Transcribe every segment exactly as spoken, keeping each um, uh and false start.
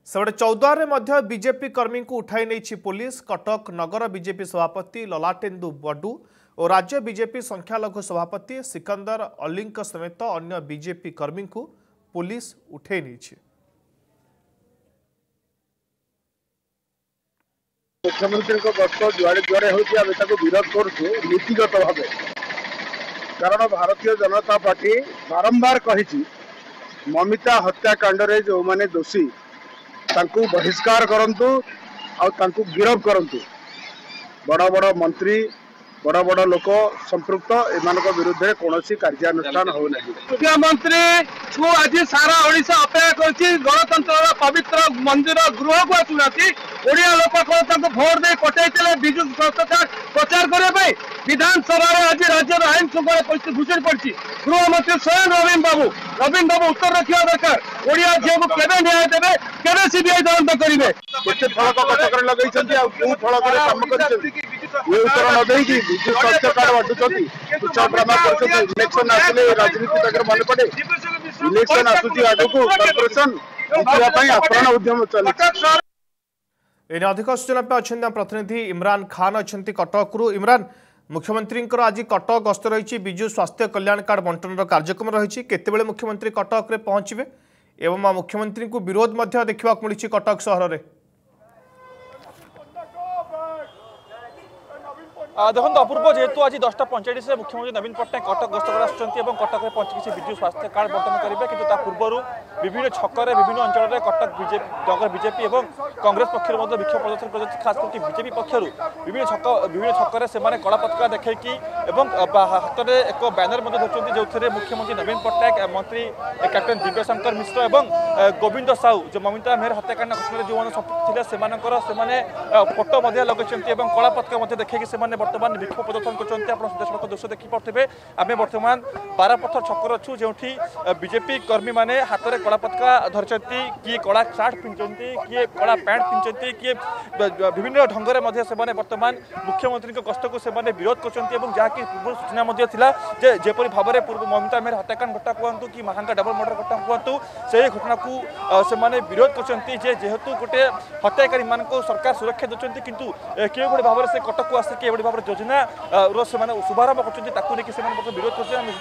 सेबड़े चौद्वार में बीजेपी कर्मी को उठाई नहीं पुलिस। कटक नगर बीजेपी सभापति ललाटेन्दु बडू और राज्य बीजेपी संख्यालघु सभापति सिकंदर अली समेत अन्य बीजेपी कर्मी को पुलिस उठाई नहीं। मुख्यमंत्री गस्त जुआड़े जुआड़े होता विरोध करुचे नीतिगत भाव, कारण भारतीय जनता पार्टी बारंबार कही ममिता हत्याकांड रे जो माने दोषी तांकू बहिष्कार करंतु आ गिरफ करंतु। बड़ बड़ मंत्री बड़ बड़ लोक संपृक्त एमान विरुद्ध में कौन कार्यानुष्ठान हो नहीं। मुख्यमंत्री को आज सारा ओडिशा अपेक्षा कर गणतंत्र पवित्र मंदिर गृह को आसुना ओडिया लोक भोट दे कटे विजु प्रचार करने विधानसभा आज राज्य आईन श्रृंखला परिस्थिति भूषण पड़ी। गृहमंत्री स्वयं रवीन बाबू रवीन बाबू उत्तर रखा दरकार। ओडिया झील को केवे न्याय देवे केवे सीबीआई तदंत करेंगे। फलक कटक लगे फलक कम कर उत्तर न दे विजु स्वास्थ्य कार्ड बांटुंट तुच्छ ड्रामा कर इलेक्शन आसिले राजनीति मन पड़े। इलेक्शन आसूची आगक कॉर्पोरेशन आप्राण उद्यम चलती। इन अधिक सूचना अच्छा प्रतिनिधि इमरान खान अच्छा कटकू। इमरान, मुख्यमंत्री आज कटक गस्त रही विजु स्वास्थ्य कल्याण कार्ड बंटन कार्यक्रम रही केते मुख्यमंत्री कटक रे पहुंचे एवं मुख्यमंत्री को विरोध देखा मिली कटक सहर में। देखो अपूर्व जेहेतु आज दसटा पैंचाश मुख्यमंत्री नवीन पट्टनायक कटक गस्त कर कटक में पहुंची किसी विजु स्वास्थ्य कार्ड बंटन करेंगे, किंतु पूर्व विभिन्न छकरे विभिन्न अंचल कटक बीजेपी नगर बीजेपी और कांग्रेस पक्षर विक्षोभ प्रदर्शन कर खास करके बीजेपी पक्षर विभिन्न छक विभिन्न छकरे से कला पताका देखी हाथ में एक बैनर धरती जो मुख्यमंत्री नवीन पट्टनायक मंत्री कैप्टेन दिव्यशंकर मिश्र और गोविंद साहू जो ममिता मेहर हत्याकांड घटना जो संपृक्त थे फोटो लगे कला पताका देखिए बर्तमान विक्षोभ प्रदर्शन कर दृश्य देखी पारे। आम बर्तमान बारपथर छकर अच्छु जो बीजेपी कर्मी मैंने हाथ में कला पताका धरती, किए कला सार्ट पिंधि, किए कला पैंट पिंधि, किए विभिन्न ढंग से बर्तमान मुख्यमंत्री गस्त को विरोध कर जहाँकि पूर्व सूचना जपरी भाव में पूर्व ममिता मेहर हत्याकांड घटना कहतु कि महांगा डबल मर्डर घटना कहतु से घटना को से विरोध कर जेहेतु गोटे हत्याकारी मान सरकार सुरक्षा देते किंतु कि भाव में से कटक को आसिक भाव योजना शुभारंभ कर विरोध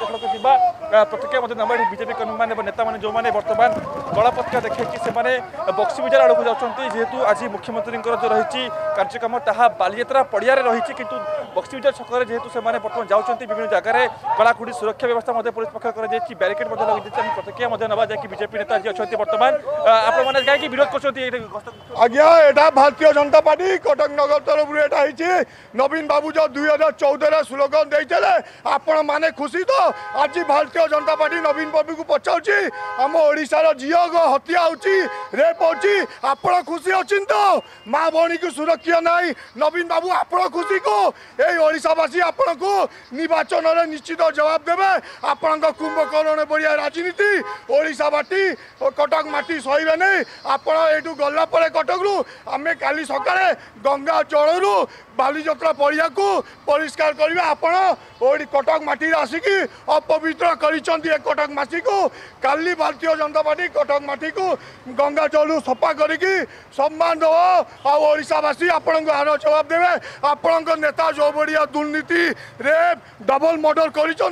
कर प्रतिक्रिया बीजेपी कर्मी नेता मैंने जो मैंने बर्तमान कला पताका देखिए बक्सी बजार आड़ को जाती जेहेतु आज मुख्यमंत्री जो रही कार्यक्रम ताहा बालीयात्रा पड़िया रही किंतु बक्सी बजार छक जेहेतु से बर्तमान जाती विभिन्न जगह कलाकुड़ी सुरक्षा व्यवस्था पुलिस पक्ष कर बैरिकेड लगे प्रतिक्रिया ना जैक बीजेपी नेता जी अच्छा बर्तमान आपने कहीं विरोध कर आज्ञा एटा भारतीय जनता पार्टी कटक नगर तरफ नवीन बाबू जो दुई हजार चौदह स्लोगन देते आपण माने खुशी तो आज भारतीय जनता पार्टी नवीन बाबू को पचाऊँगी आम ओडार झील हत्या रेप होपण खुशी अच्छी तो माँ भौणी को सुरक्षा नहीं नवीन बाबू आपण खुशी को यशावासी आपण को निर्वाचन में निश्चित जवाब देवे। आपण कुंभकर्ण बढ़िया राजनीति ओडावाटी कटक माटी सही नहीं आपण यू गला कटक रू आम काली सकाଳେ गंगा जलू बालीजात्रा पड़िया को परिष्कार करेंगे। आपण ओडी कटक माटी आसिकी अपवित्र कर कटक माटी को काली भारतीय जनता पार्टी कटक माटी को गंगा जलू सफा करिकी सम्मान दब आशावासी आपण को आर जवाब देवे। आपण नेता जो बढ़िया दुर्नीति रेप डबल मर्डर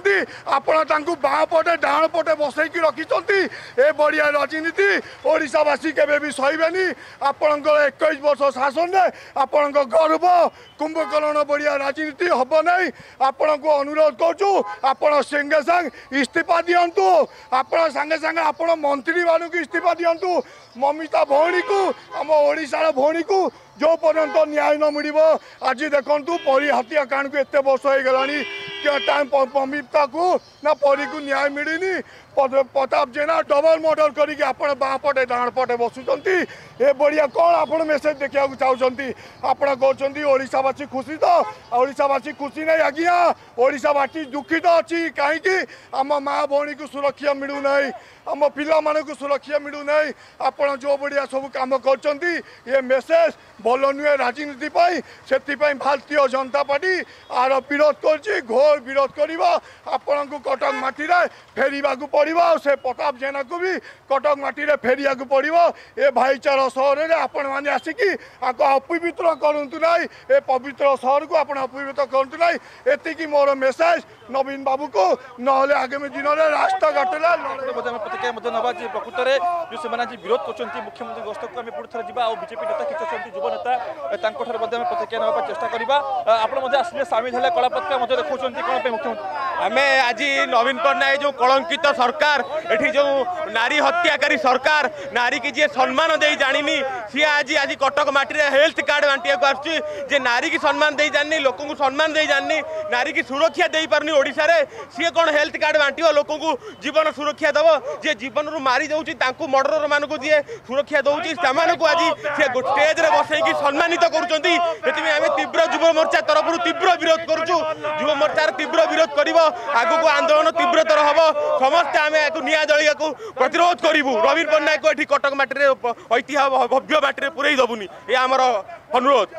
कर बाँ पटे डाण पटे बसैकी रखिंट ए बढ़िया राजनीति ओडावासी केवे भी सहीबेनी। आपण इक्कीस वर्ष शासन में आपण गर्व कुंभकर्ण बढ़िया राजनीति हम नहीं। आपण को अनुरोध करूँ आपण संगे संग इस्तीफा दिंतु आपण सांगे सांगे आपण मंत्री मानक इस्तीफा दिंतु। ममिता भौणी को आम ओडार भौणी को जो पर्यंत न्याय न मिल आज देखु परी हत्याकांड को एत वर्ष हो गला ममिता को ना परी को न्याय मिलनी। प्रताप जेना डबल मर्डर करके आपण बाँ पटे डाण पटे बसुंट ए बढ़िया कौन आप मेसेज देखा चाहते आप कहते ओडावासी खुशी तो ओडावासी खुशी नहीं आज्ञा ओडावासी दुखित अच्छी कहीं आम माँ भौणी को सुरक्षा मिलू ना आम पिला मान को सुरक्षा मिलू ना आप जो बढ़िया सब कम कर मेसेज भल नुहे राजनीति से भारतीय जनता पार्टी आर विरोध कर घोर घोर विरोध कर आपण को कटक माटी फेरवा पड़ो से प्रताप जेना को भी कटक माटी फेरिया पड़ो ए भाईचारा सहर में आपण मैंने आसिकी अपवित्र करतु ना ए पवित्र सहर को आप अपवित्र करतु ना एति मोर मेसेज नवीन बाबू को ना आगामी दिन में रास्ता घाट प्रतिक्रिया नवा प्रकृत में जो से विरोध कर मुख्यमंत्री गस्त को आम पुणी थे जा बीजेपी नेता किसी अच्छा युव नेता प्रतिक्रिया ना चेष्टा करवा आपने सामिल है कला पत्रिका देखा कौन मुख्यमंत्री आम आज नवीन पट्टनायक जो कलंकित सरकार एठी जो नारी हत्याकारी सरकार नारी की जी सम्मान दे जानी सी आज आज कटक माटी हेल्थ कार्ड बांटिया को नारी की सम्मान दे जानी लोक सम्मान दे जानी नारी की सुरक्षा दे पारनी ओडिशा रे सी कौन हेल्थ कार्ड बांटियो लोक जीवन सुरक्षा दब जी जीवन रू मारी दउची तांकू मर्डर मानक जी सुरक्षा दउची को आज से स्टेज रे बसैकी सम्मानित करूछंती सेति आमे तीव्र युव मोर्चा तरफ तीव्र विरोध करूछु युव मोर्चार तीव्र विरोध करिवो आगु को आंदोलन तीव्रतर हम समस्त आम निया जलिया को प्रतिरोध करूँ नवीन पट्टनायक को ये कटक माटी ऐतिह्य भव्य माटी पूरे दबुनी ये आमर अनुरोध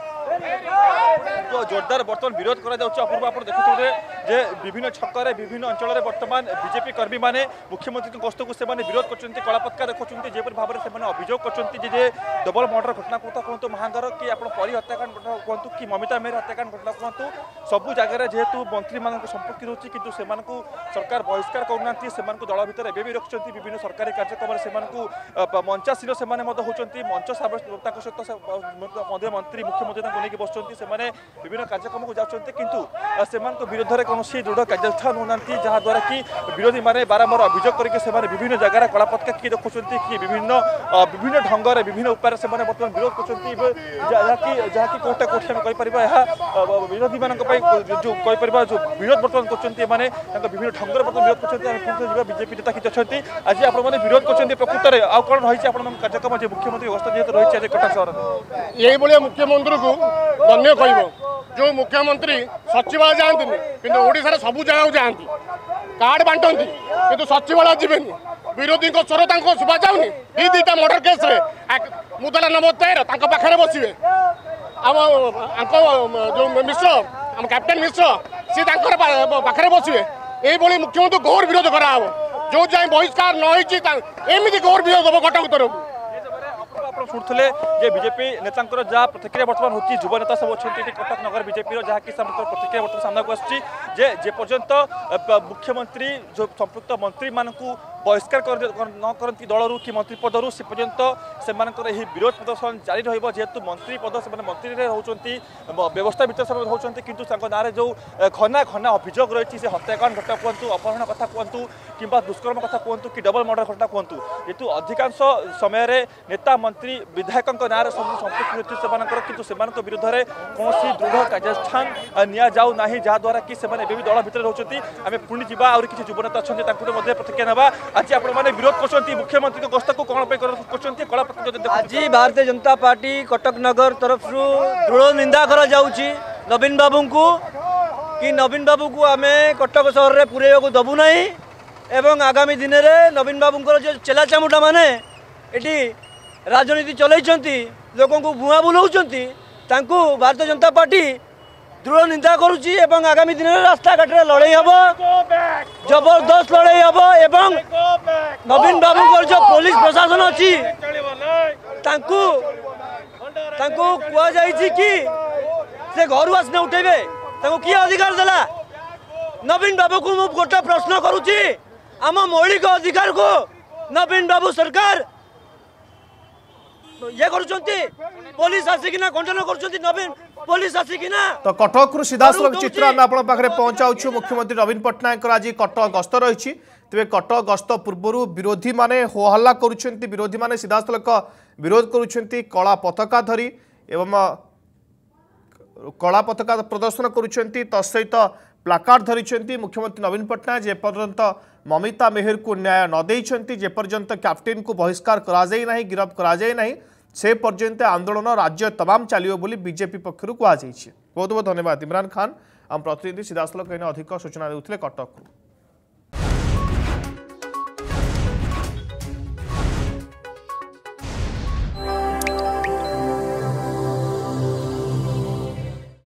तो जोरदार बर्तमान विरोध करा अपूर्व आप देखुए जे विभिन्न छक्कर विभिन्न अंचल में बर्तमान बीजेपी कर्मी माने मुख्यमंत्री गस्त को विरोध कर कला पत्रिका देखुं जेपरी भाव में अभियोग कर डबल मर्डर घटना कथा कहतु महांगार कि आप परी हत्याकांड घटना कहतु कि ममिता मेहर हत्याकांड घटना कहतु सबू जगह जेहेतु मंत्री मान संपृक्ति रोचे कि सरकार बहिष्कार करना दल भितर एवं भी रखिंट विभिन्न सरकारी कार्यक्रम से मंचासीन से होती मंच सहित मंत्री मुख्यमंत्री नहीं बसुँच विभिन्न कार्यक्रम को जाते किंतु से विरोध में कौन दृढ़ कार्यानुष्ठान होना जहाद्वारा कि विरोधी मैंने बारंबार अभियोग करके विभिन्न जगह कला पत्रिका किए देखुं कि विभिन्न विभिन्न ढंग से विभिन्न उपाय से बर्तमान विरोध कर जहाँकि कौटा कौटी आम कहीपर विरोधी मान जो कहीपर जो विरोध बर्तमान कर विभिन्न ढंग से बर्तमान विरोध कर बीजेपी नेता किसी अच्छा आज आप विरोध कर प्रकृत में आउ कौन रही कार्यक्रम जो मुख्यमंत्री अवस्था जेहतु रही है कटक सहर यही मुख्यमंत्री को धन्य कह जो मुख्यमंत्री सचिवालय जाती कि ओडिशा सबू जगह जाती कार्ड बांटती कि सचिवालय जीवेनि विरोधी स्वर शुभा जाऊनी दी दीटा मर्डर केस मुदला नंबर तेरह पाखे बसवे आम जो मिश्र आम कैप्टेन मिश्र सी पाखे बसवे ये मुख्यमंत्री घोर विरोध कराव जो जाए बहिष्कार नमती घोर विरोध हम कटक तरफ शुणुले बीजेपी नेता जहाँ प्रतिक्रिया बर्तमान होती युव नेता सब अच्छा कटक नगर बीजेपी जहाँकि प्रतिक्रिया बर्तमान सामना को आसपर्यंत मुख्यमंत्री जो संपृक्त मंत्री मान बहिष्कार न करती दलू कि मंत्री पदरू से पर्यंत से विरोध प्रदर्शन जारी रेतु मंत्री पद से मंत्री रोचे व्यवस्था भर से रोचे किंतु ना जो घना घना अभियोग रही है हत्याकांड घटना कहतु अपहरण कथा कहतु कि दुष्कर्म कथा कहतु कि डबल मर्डर घटना कहतु जेतु अधिकांश समय नेता मंत्री विधायक ना सब संपृक्ति रही से विरोध में कौन दृढ़ कार्यानुष्ठान नि जाऊ ना जहाद्वारा कि दल भितर रोचे आम पुणी जा आउरी किसी युव नेता अच्छा प्रतिक्रिया ना आज आप विरोध कर मुख्यमंत्री गस्त को कौन कर आज भारतीय जनता पार्टी कटक नगर तरफ दृढ़ निंदा करा जाउची नवीन बाबू को कि नवीन बाबू को आम कटक सहर में पूरे दबू नहीं एवं आगामी दिन में नवीन बाबू जो चेला चामुटा माने एटी राजनीति चलती लोक भुआ बुलाऊँच भारतीय जनता पार्टी दृढ़ निंदा करुच्ची एवं आगामी दिन में रास्ता घाट लड़ाई हम जबरदस्त लड़ाई हम एवं नवीन बाबू जो पुलिस प्रशासन अच्छी कहुई कि से घर आसने उठेबे किए अधिकार देला नवीन बाबू को मुझे गोटे प्रश्न करुच्ची आम मौलिक अधिकार को नवीन बाबू सरकार ये पुलिस आसिकिना खंडन कर नवीन पुलिस आसिकिना तो कटक रु सीधासलख चित्र आम आप पहुंचाऊ मुख्यमंत्री नवीन पट्टनायक आज कटक गस्त रही तेज कटक गस्त पूर्व विरोधी माने होहल्ला करुछंती विरोधी माने सीधासलख विरोध करुछंती कला पताका धरी एवं कला पताका प्रदर्शन करुछंती तत्सहित प्लाकार्ड धरी मुख्यमंत्री नवीन पट्टनायक जेपर्यंत ममिता मेहर को न्याय न देइछंती जेपर्यंत कैप्टेन को बहिष्कार करा जाई नाही गिरफ्त करा जाई नाही से पर्यंत आंदोलन राज्य तमाम चलियो बोली बीजेपी पक्षरु कहा जाइछि। बहुत बहुत धन्यवाद इमरान खान आम प्रतिनिधि सीधासलख अधिक सूचना देउथिले कटक।